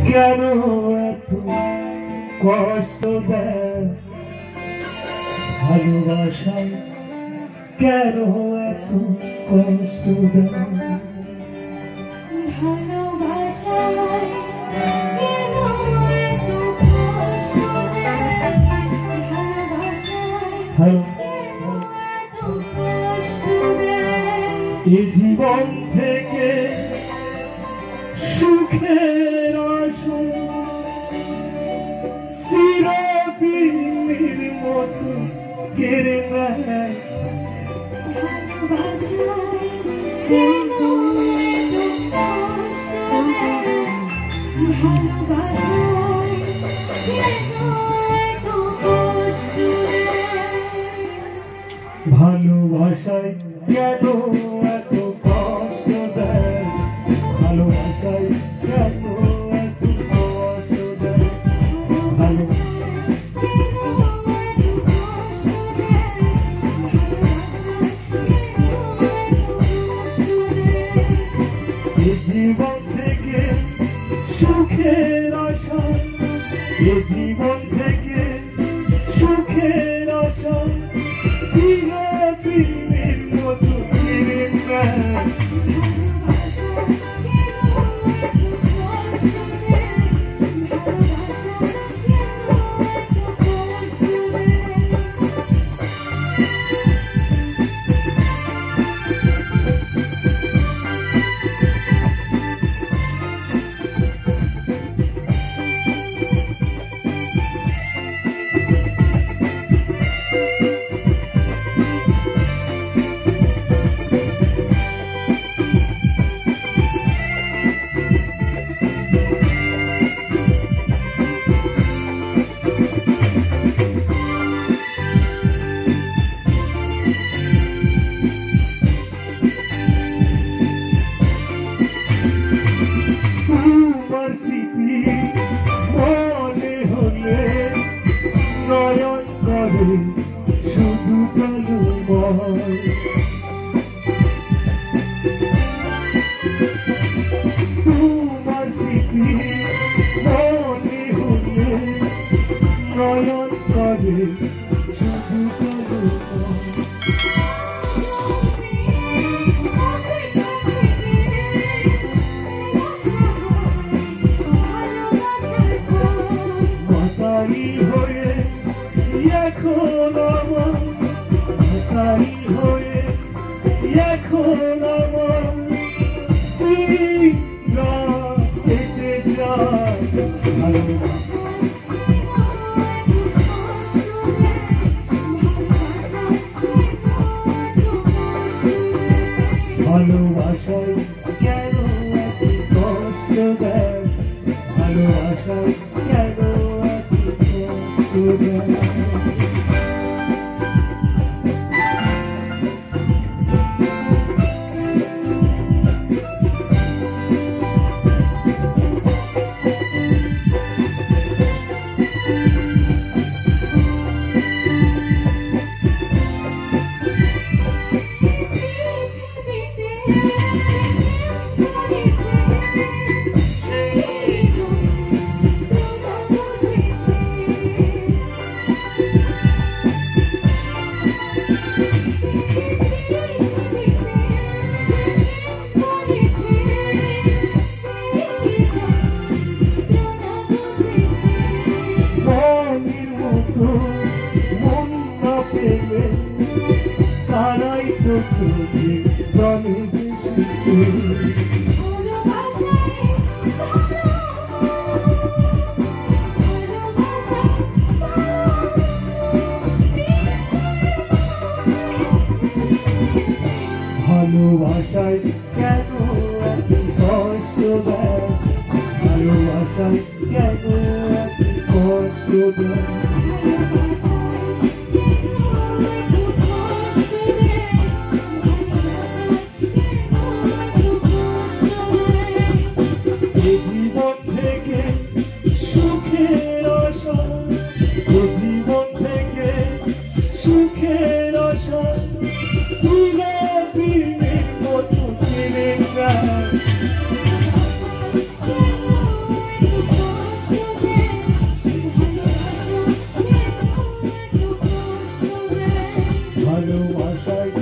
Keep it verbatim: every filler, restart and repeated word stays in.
কেন এত কষ্ট দেয় ভালোবাসায়, কেন এত কষ্ট দেয় ভালোবাসায়, কেন এত কষ্ট দেয় ভালোবাসায়, কেন এত কষ্ট দেয়। এ জীবন থেকে সুখের আশা চিরদিনের মতো কেড়ে নেয়। ভালোবাসায়, কেন এত কষ্ট দেয় ভালোবাসায়, কেন এত কষ্ট দেয়। ভালোবাসায় কেন এত কষ্ট দেয় ভালোবাসায়, কেন এত কষ্ট দেয় ভালো এ জীবন থেকে সুখের আশা, এ জীবন থেকে সুখের আশা চিরদিনের মতো ফিরে নেয়। তোমার স্মৃতি মনে হলে নয়ন করে শুধু প্রেমময়। তোমার স্মৃতি মনে হলে নয়ন করে শুধু প্রেমময়। মাতারি হয়ে এখন আমার, মাতারি হয়ে এখন আমার দিনরা কেটে যায়। ভালোবাসায় কেন এত কষ্ট দেয় ভালোবাসায়, কেন এত কষ্ট দেয়। আশায়